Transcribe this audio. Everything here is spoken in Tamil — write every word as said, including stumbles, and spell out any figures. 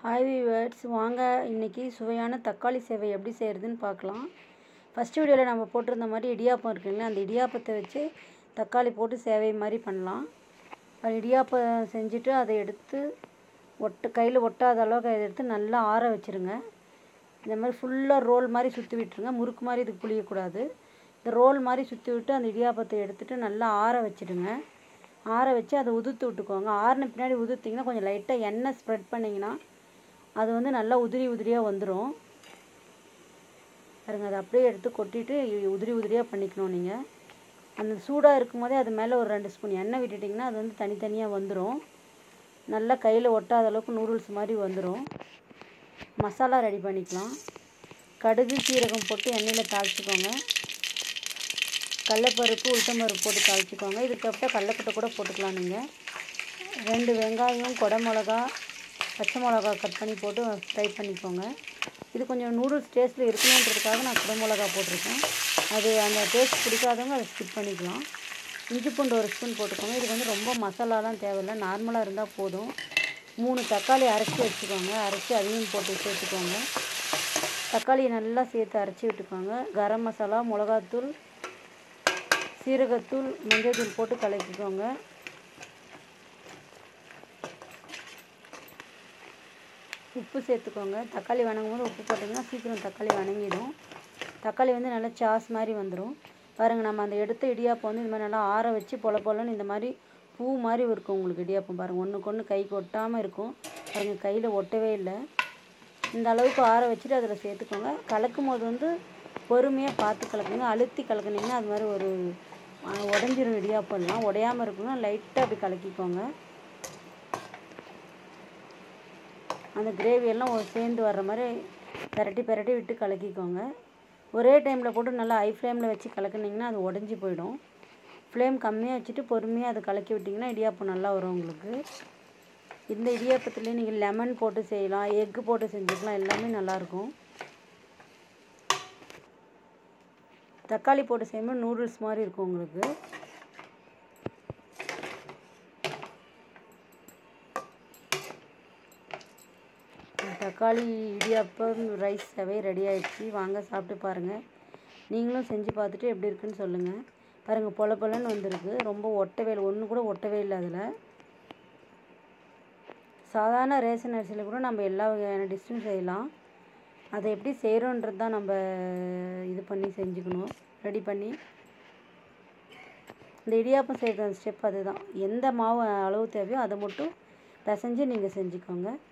ஹாய் வியூவர்ஸ், வாங்க இன்றைக்கி சுவையான தக்காளி சேவை எப்படி செய்கிறதுன்னு பார்க்கலாம். ஃபஸ்ட்டு வீடியோவில் நம்ம போட்டிருந்த மாதிரி இடியாப்பம் இருக்குங்களா, அந்த இடியாப்பத்தை வச்சு தக்காளி போட்டு சேவை மாதிரி பண்ணலாம். இடியாப்பம் செஞ்சுட்டு அதை எடுத்து ஒட்ட கையில் ஒட்டாத அளவுக்கு அதை எடுத்து நல்லா ஆற வச்சுருங்க. இந்த மாதிரி ஃபுல்லாக ரோல் மாதிரி சுற்றி விட்டுருங்க. முறுக்கு மாதிரி இதுக்கு புளியக்கூடாது. இந்த ரோல் மாதிரி சுற்றி விட்டு அந்த இடியாப்பத்தை எடுத்துகிட்டு நல்லா ஆற வச்சுடுங்க. ஆற வச்சு அதை உதுத்து விட்டுக்கோங்க. ஆறின பின்னாடி உதுத்திங்கன்னா கொஞ்சம் லைட்டாக எண்ணெய் ஸ்ப்ரெட் பண்ணிங்கன்னா அது வந்து நல்லா உதிரி உதிரியாக வந்துடும். பாருங்க, அதை அப்படியே எடுத்து கொட்டிட்டு உதிரி உதிரியாக பண்ணிக்கணும். நீங்கள் அந்த சூடாக இருக்கும் போதே அது மேலே ஒரு ரெண்டு ஸ்பூன் எண்ணெய் விட்டுட்டிங்கன்னா அது வந்து தனித்தனியாக வந்துடும். நல்லா கையில் ஒட்டாத அளவுக்கு நூடுல்ஸ் மாதிரி வந்துடும். மசாலா ரெடி பண்ணிக்கலாம். கடுகு சீரகம் போட்டு எண்ணெயில் தாளிச்சிக்கோங்க. கடலைப்பருப்பு உளுத்தம்பருப்பு போட்டு தாளிச்சிக்கோங்க. இதுக்கப்புறம் கடலைக்கொட்டை கூட போட்டுக்கலாம். நீங்கள் ரெண்டு வெங்காயம், கொடை மிளகா, பச்சை மிளகா கட் பண்ணி போட்டு ஃப்ரை பண்ணிக்கோங்க. இது கொஞ்சம் நூடுல்ஸ் டேஸ்ட்டில் இருக்கணுன்றதுக்காக நான் குடை மிளகா போட்டிருக்கேன். அது அந்த டேஸ்ட் பிடிக்காதவங்க அதை ஸ்கிப் பண்ணிக்கலாம். இஞ்சி பூண்டு ஒரு ஸ்பூன் போட்டுக்கோங்க. இதுக்கு வந்து ரொம்ப மசாலாலாம் தேவையில்லை, நார்மலாக இருந்தால் போதும். மூணு தக்காளி அரைச்சி வச்சுக்கோங்க. அரைச்சி அதையும் போட்டு சேர்த்துக்கோங்க. தக்காளியை நல்லா சேர்த்து அரைச்சி விட்டுக்கோங்க. கரம் மசாலா, மிளகாத்தூள், சீரகத்தூள், மஞ்சள் தூள் போட்டு கலக்கிக்கோங்க. உப்பு சேர்த்துக்கோங்க. தக்காளி வணங்கும் போது உப்பு போட்டிங்கன்னா சீக்கிரம் தக்காளி வணங்கிடும். தக்காளி வந்து நல்லா சாஸ் மாதிரி வந்துடும். பாருங்கள், நம்ம அந்த எடுத்த இடியாப்பம் வந்து இந்த மாதிரி நல்லா ஆற வச்சு பொல பொலன்னு இந்த மாதிரி பூ மாதிரி இருக்கும் உங்களுக்கு இடியாப்பம். பாருங்கள், ஒன்றுக்கு ஒன்று கைக்கு ஒட்டாமல் இருக்கும். பாருங்கள், கையில் ஒட்டவே இல்லை. இந்த அளவுக்கு ஆற வச்சுட்டு அதில் சேர்த்துக்கோங்க. கலக்கும் போது வந்து பொறுமையாக பார்த்து கலக்குங்க. அழுத்தி கலக்குனிங்கன்னா அது மாதிரி ஒரு உடஞ்சிரும். இடியாப்பம்லாம் உடையாமல் இருக்கணும். லைட்டாக அப்படி கலக்கிக்கோங்க. அந்த கிரேவியெல்லாம் சேர்ந்து வர்ற மாதிரி பெரட்டி பெரட்டி விட்டு கலக்கிக்கோங்க. ஒரே டைமில் போட்டு நல்லா ஹை ஃப்ளேமில் வச்சு கலக்குனிங்கன்னா அது உடஞ்சி போயிடும். ஃப்ளேம் கம்மியாக வச்சுட்டு பொறுமையாக அதை கலக்கி விட்டிங்கன்னா இடியாப்பம் நல்லா வரும் உங்களுக்கு. இந்த இடியாப்பத்துலேயே நீங்கள் லெமன் போட்டு செய்யலாம், எக்கு போட்டு செஞ்சுக்கலாம். எல்லாமே நல்லாயிருக்கும். தக்காளி போட்டு செய்யும்போது நூடுல்ஸ் மாதிரி இருக்கும் உங்களுக்கு. தக்காளி இடியாப்பம் ரைஸ் சேவை ரெடி ஆகிடுச்சு. வாங்க சாப்பிட்டு பாருங்கள். நீங்களும் செஞ்சு பார்த்துட்டு எப்படி இருக்குன்னு சொல்லுங்கள். பாருங்கள், பொல பொலன்னு வந்திருக்கு. ரொம்ப ஒட்டவே இல்லை, ஒன்று கூட ஒட்டவே இல்லை. அதில் சாதாரண ரேஷன் அரிசியில் கூட நம்ம எல்லா வகையான டிஷ்ஷும் செய்யலாம். அதை எப்படி செய்கிறோன்றது தான் நம்ம இது பண்ணி செஞ்சுக்கணும், ரெடி பண்ணி. இந்த இடியாப்பம் செய்கிற ஸ்டெப் அதுதான். எந்த மாவு அளவு தேவையோ அதை மட்டும் பிசைஞ்சு நீங்கள் செஞ்சுக்கோங்க.